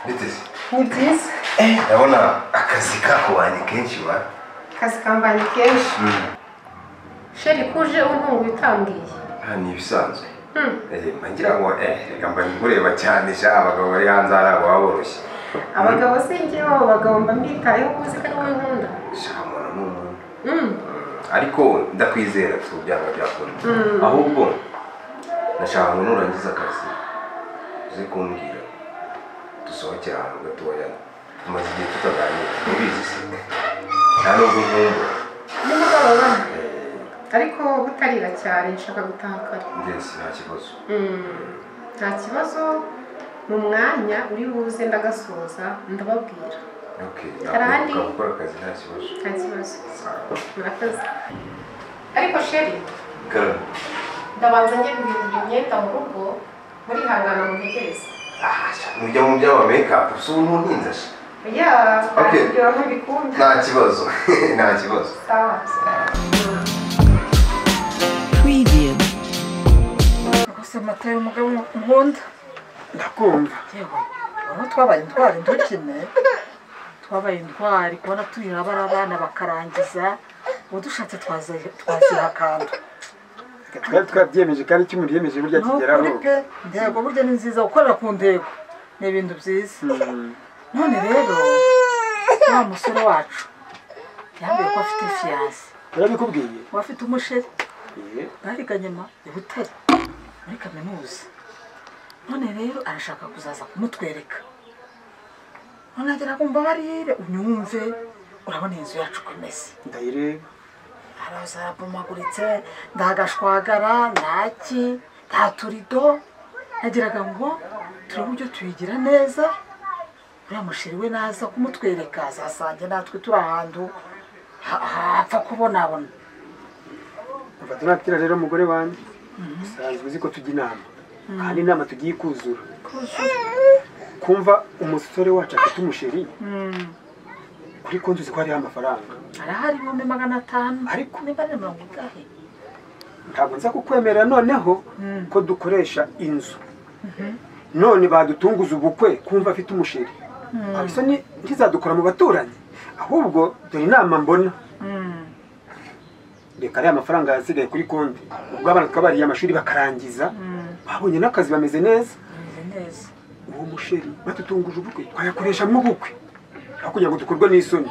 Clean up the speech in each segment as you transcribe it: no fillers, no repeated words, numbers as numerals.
Biteze. Ni byiza. Ndabona akazi kakubanye kenshi wa. Akazi kambanye kenshi. Sheri kuje untungu bitambwiye. Ni ibisanzwe. Ngira ngo reka mbanye nkureba cyane sha abagabo bari hanze ari aboroshye. Abagabo singiye abagabo mbitayeho kuzi ko ari nkunda. Shamona n'umuntu. Ariko ndakwizera tubyanga byakunda. Ahubwo nashaka ngo nurangiza akazi uze kumbwira dusohokera ahantu gatoya tumaze igihe tutaganira mubizi se nta nubwo nkumva nimugoroba ariko butarira cyane nshaka gutaha kare ndetse nta kibazo nta kibazo mu mwanya uri buze ndagasoza ndababwira karahandi gukora akazi nta kibazo murakoze ariko sheri ndabanza njye guhindura imyenda mu rugo muri hangana mu ntegereza mujya mu by'ama make-up usa ntuntinza sha nta kibazo nta kibazo Preview. Gusa mata y'umugabo nkunda ndakumva yewe aho twabaye intwari ndukine twabaye intwari kubona turi abana bakarangiza udushatse twazihakanda twari twabyemeje kandi icyo umuntu yemeje burya kigeraho ndego burya ni nziza gukorera ku ndego ni ibintu byiza none rero wa musore wacu yambaye ko afite fiyanse urabikubwiye wafite umusheri bariganye i Butare muri kaminuza none rero arashaka kuzaza kumutwereka none agira ngo mbabarire unyumve urabona inzu yacu komeze ndayireba harazabomaguritse ndagashwagara naki nta turido nagiraga ngo turi buryo tuyigira neza uriya musheri we naza kumutwereka azasange natwe turi ahantu hapfa kubonabona mfata natira rero umugore wanjye usanzwe uzi ko tujya inama kandi inama tugiye kuzura kumva umusore wacu afite umusheri kuri konti uzi ko hariho amafaranga arahari 500 ariko niba ari 50 ntabwo nza kukwemerera noneho ko dukoresha inzu none badutunguza ubukwe kumva afite umusheri abiso ntizadukora mu baturanyi ahubwo dore inama mbona reka ariya amafaranga yasigaye kuri konti ubwo abana twabariye amashuri bakarangiza babonye n'akazi bameze neza uwo musheri batutunguje ubukwe twayakoresha mu bukwe aho kugira ngo dukorwe n'isoni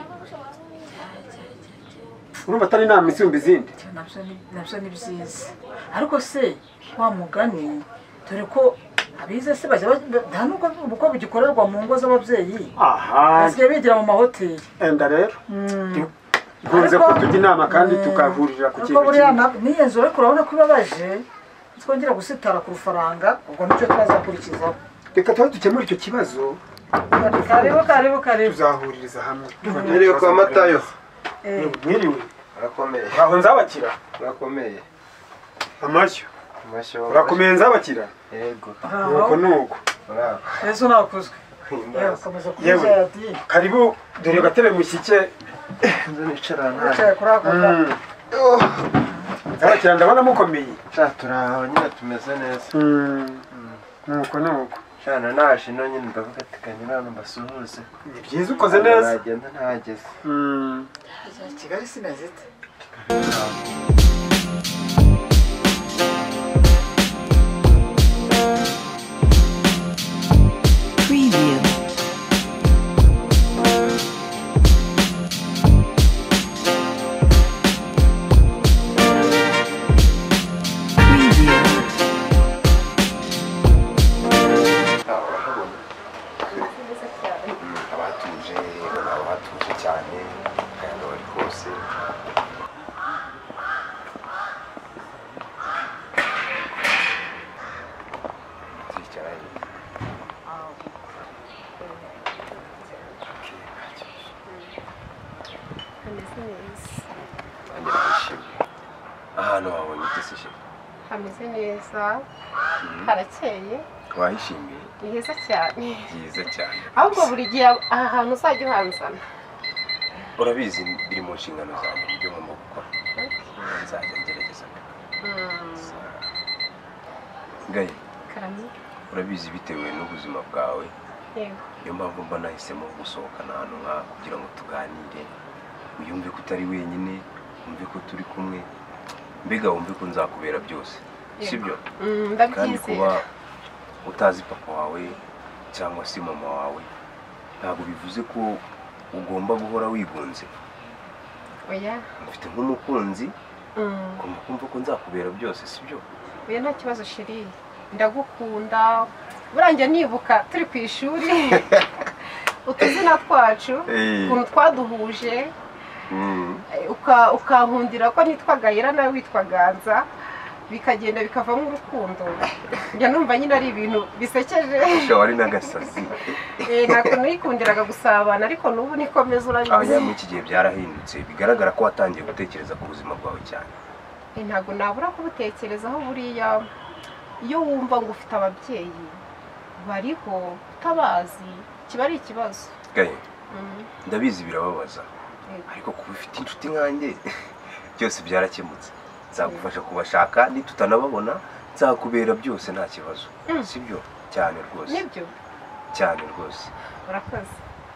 urumva atari inama isumba izindi nabyo ni byiza ariko se wa mugani dore ko abize se bajya nta nubwo ubukwe bugikorerwa mu ngo z'ababyeyi basigaye bigira mu mahoteli enda rero nkunze ko tujya inama kandi tukahurira ku kintu kimwe n'iyo nzu ariko urabona ko ibabaje twongera gusitara ku rufaranga ubwo nicyo twazakurikizaho reka tuba dukemura icyo kibazo karibu tuzahuririza hamwe mwiriwe kwa Matayo mwiriwe urakomeye aho nzabakira urakomeye amashyo urakomeye nzabakira yego nuko ejo nakuzwe yewe karibu dore gatebe mushyike nzo nicarana nzabakira ndabona mukomeye turaho nyine tumeze neza nuko cyane naje no nyine ndavuga ati kanyurana mbasuhuze ni byiza ukoze neza nagenda ntageze Kigali sinazite Preview. abatuje cyane kandi bari kose ahantu wabonye uteseshe hameze neza harakeye wahishimiye ni heza cyane byiza cyane ahubwo buri gihe aha hantu uzajya uhanzana urabizi biri mu nshingano zanjye mu byo ngomba gukora nzajya ngerageza gaye urabizi bitewe n'ubuzima bwawe niyo mpamvu mba nahisemo gusohokana hano nka kugira ngo tuganire uyumve ko utari wenyine wumve ko turi kumwe mbega wumve ko nzakubera byose sibyo kandi kuba utazi papa wawe cyangwa se mama wawe ntabwo bivuze ko ugomba guhora wigunze oya mfite nk'umukunzi ugomba kumva ko nzakubera byose sibyo oya nta kibazo sheri ndagukunda burangiye nibuka turi ku ishuri utuzina twacu ukuntu twaduhuje ukankundira ko nitwa Gayera nawe witwa Ganza bikagenda bikavamo urukundo njya numva nyine ari ibintu bisekeje wari n'agasazi ntabwo nayikundiraga gusabana ariko n'ubu nikomeza urabizi muri iki gihe byarahindutse bigaragara ko watangiye gutekereza ku buzima bwawe cyane ntabwo nabura kubutekerezaho buriya iyo wumva ngo ufite ababyeyi bariho utabazi kiba ari ikibazo ndabizi birababaza ariko kuba ufite inshuti nkanjye byose byarakemutse nzagufasha kubashaka nitutanababona nzakubera byose nta kibazo sibyo cyane rwose nibyo cyane rwose urakoze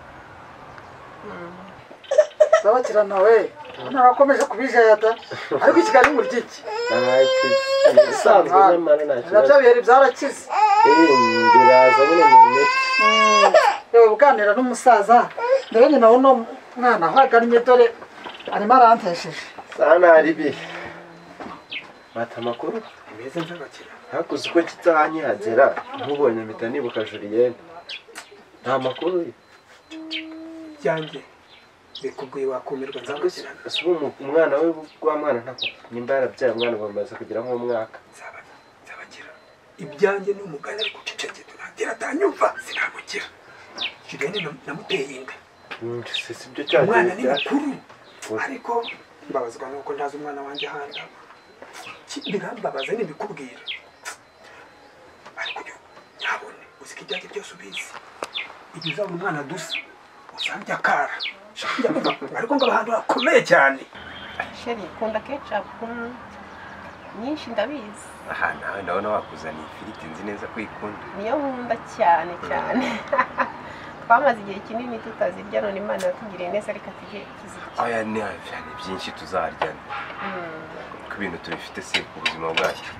Zabakira nawe narakomeje kubijayata ariko ikigali mu ryiki bisanzwe nyamara nta kibazo nabyo biheri byarakize biraza nyine mu miti yewe uganira n'umusaza ndabona nawe no mwana ahagannye dore arimo arantesheje sana hari bi mata makuru meze nzabakira hakuze uko kitahanyihagera nkubonye mpita nibuka Julienne nta makuru byanjye bikubwiye wakumirwa nzagushyira umwana we wa mwana ntako nimba yarabyaye umwana bamaze kugira nk'umwaka nzabakira ibyanjye ni umugani ari guceceke tunagira atanyumva sinamukira Julienne namuteye inda sibyo cyane umwana ni mukuru ariko mbabazwa nuko ndazi umwana wanjye handa birambabaza nibikubwira ariko nyabone uziko ibyanjye byose ubizi igihe uzabona umwana dusa usambye akara ariko ngo abahantu bakomeye cyane sheri kunda ketchup nyinshi ndabizi aha nawe ndabona wakuzaniye ifiriti nzi neza ko ikunda niyo nkunda cyane cyane twamaze igihe kinini tutazirya none Imana yatugiriye neza ariko tujye tuzirya aya ni byinshi tuzarya ko ibintu tubifite se ku buzima bwacu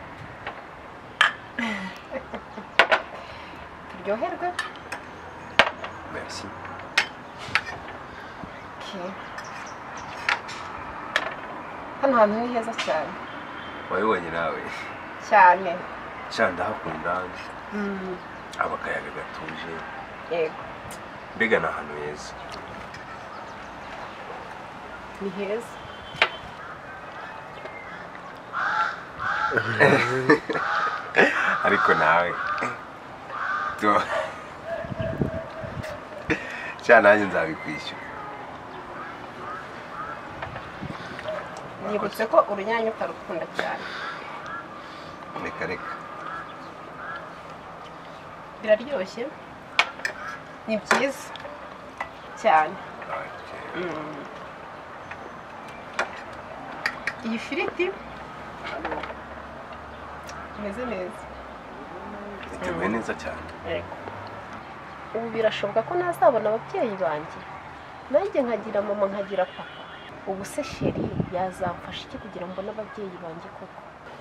turyoherwe merci hano hantu ni heza cyane wabibonye nawe cyane cyane ndahakunda abakayaga gatuje yego mbega ni ahantu heza ni heza ariko nawe cyane nanjye nzabikwishyura nibutse ko urunyanya utarukunda cyane reka biraryoshye ni byiza cyane iyi firiti imeze neza iteguye neza cyane ubu birashoboka ko nazabona ababyeyi banjye nanjye nkagira mama nkagira papa ubu se sheri yazamfasha iki kugira ngo mbone ababyeyi banjye koko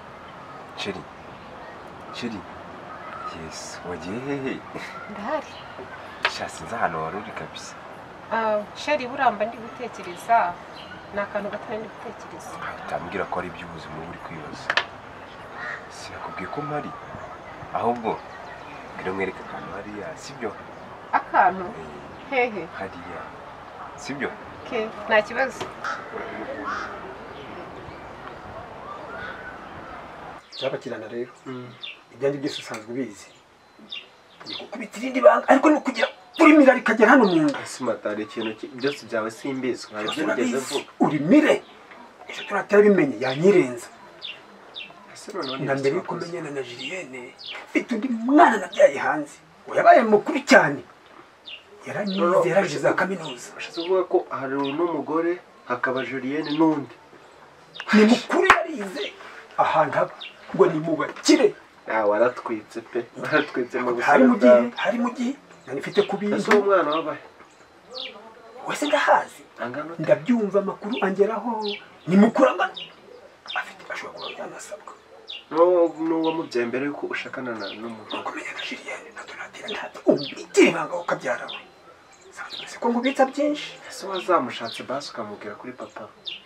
sheri yes wagiye hehe ndahari sinzi ahantu wari uri kabisa sheri buramba ndi gutekereza ni akantu gatoya ndi gutekereza utambwira ko ari iby'ubuzima uri kwibaza sinakubwiye ko mpari ahubwo mbwira mwereke akantu hariya sibyo akantu hehe hariya sibyo nta kibazo zabakirana rero ibyanjye byose usanzwe ubizi gukubita irindi banga ariko ni ukugira urimira rikagera hano mu nda simatari ikintu byose byawe simbizi nkari byo bigeze vuba urimire ejo turatera bimenye yanyirenza na mbere yuko menyana na Julienne mfite undi mwana nabyaye hanze yabaye mukuru cyane yaranyize yaraje za kaminuza bashatse kuvuga ko hari n'umugore hakaba Julienne n'undi ni mukuru yarize ahantu haba ngo ni mubakire waratwitse pe waratwitse mu hari busore bwawe mu gihe mfite ku bintu ese uwo mwana wabaye wese ndahazi angana ndabyumva amakuru angeraho ni mukuru angana afite ashobora kuba yanasabwa n'uwo mubyeyi mbere yuko ushakana n'umuntu ukomeye na Julienne na Donatille ntati ubitire ibanga ukabyara we sasa ko ngubitsa byinshi ese wazamushatse basi ukamubwira kuri papa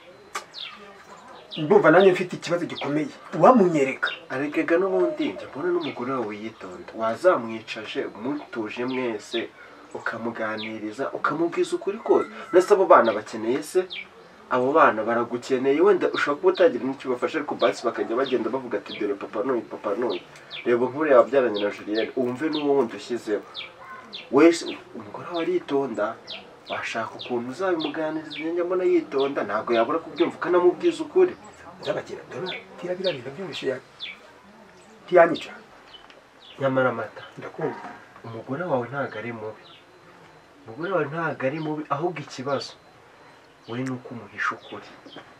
ndumva nanjye mfite ikibazo gikomeye wamunyereka aregega n'ubundi njye mbona n'umugore wawe yitonda wazamwicaje mutuje mwese ukamuganiriza ukamubwiza ukuri kose ndetse abo bana bakeneye se abo bana baragukeneye wenda ushobora kuba utagira n'icyo ubafasha ariko basi bakajya bagenda bavuga ati dore papa n'uyu reba nk'uriya wabyaranye na Julienne wumve n'uwo wundi ushyizeho wese umugore wawe aritonda washaka ukuntu uzabimuganiriza njye mbona yitonda ntabwo yabura kubyumva ukanamubwiza ukuri nzabagira Donatille birabira byoroshye tiyanyica nyamara amata ndakumva umugore wawe ntabwo ari mubi umugore wawe ntabwo ari mubi ahubwo ikibazo we ni uko umuhisha ukuri